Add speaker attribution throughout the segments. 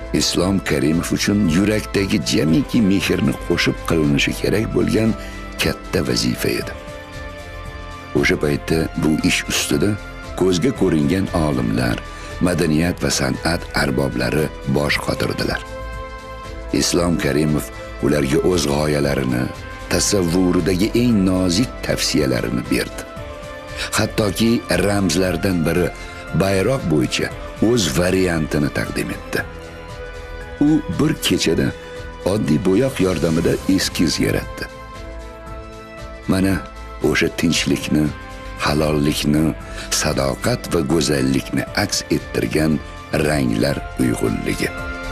Speaker 1: Islom Karimov uchun yurakdagi jamiki mehrni qo'shib qilinishi kerak bo'lgan katta vazifa edi. O'sha paytda bu ish ustida ko'zga ko'ringan olimlar, madaniyat va san'at arboblari bosh qotirdilar. Islom Karimov ularga o'z g'oyalarini, tasavvuridagi eng nozik tavsiyalarini berdi. Hattoki ramzlardan biri bayroq bo'yicha o'z variantini taqdim etdi. U bir kechada oddiy bo'yoq yordamida eskiz yaratdi. Mana o'sha tinchlikni, halollikni, sadoqat va go'zallikni aks ettirgan ranglar uyg'unligi.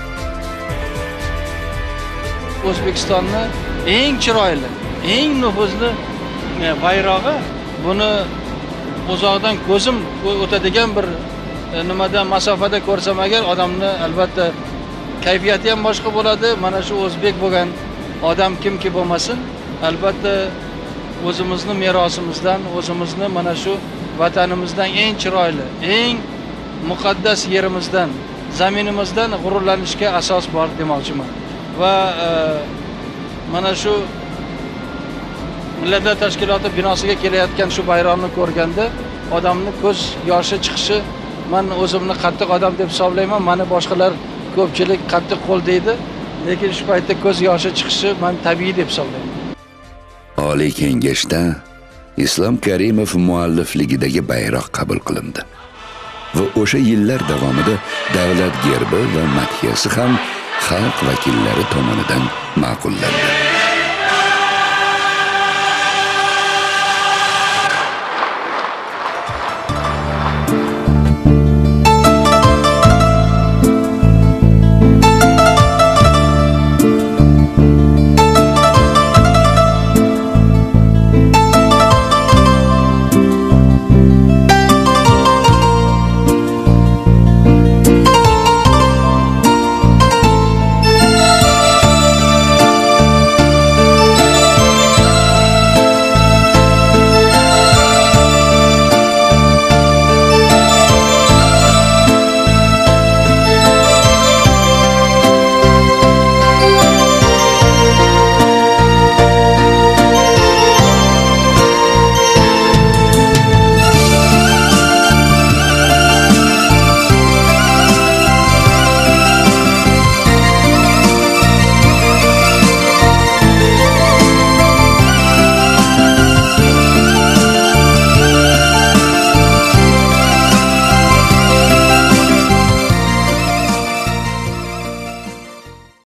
Speaker 2: O'zbekistonning eng chiroyli, eng nufuzli bayrog'i, buni uzoqdan ko'zim o'tadigan bir nimadan masofada ko'rsam agar odamni albatta kayfiyati ham boshqa bo'ladi. Mana shu o'zbek bo'lgan odam kimki bo'lmasin, albatta o'zimizni merosimizdan, o'zimizni mana shu vatanimizdan eng chiroyli, eng muqaddas yerimizdan, zaminimizdan g'ururlanishga asos bor demoqchiman. Va mana shu Millatlar Tashkiloti binosiga kelayotgan shu bayroqni ko'rganda odamni ko'z yoshi chiqishi, men o'zimni qattiq odam deb hisoblayman. Meni boshqalar ko'pchilik qattiq qo'l deydi, lekin shu paytda ko'z yoshi chiqishi men tabiiy deb hisoblayman.
Speaker 1: Oliy Kengashda Islom Karimov muallifligidagi bayroq qabul qilindi va o'sha yillar davomida davlat gerbi va madhiyasi ham xalq vakillari tomonidan ma'qullandi.